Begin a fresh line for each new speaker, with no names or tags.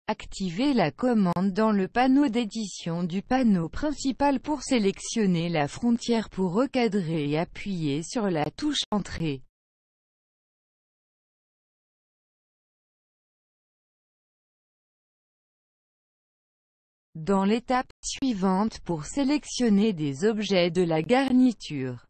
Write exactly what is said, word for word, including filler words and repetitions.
Activez la commande dans le panneau d'édition du panneau principal pour sélectionner la frontière pour recadrer et appuyez sur la touche Entrée. Dans l'étape suivante pour sélectionner des objets de la garniture,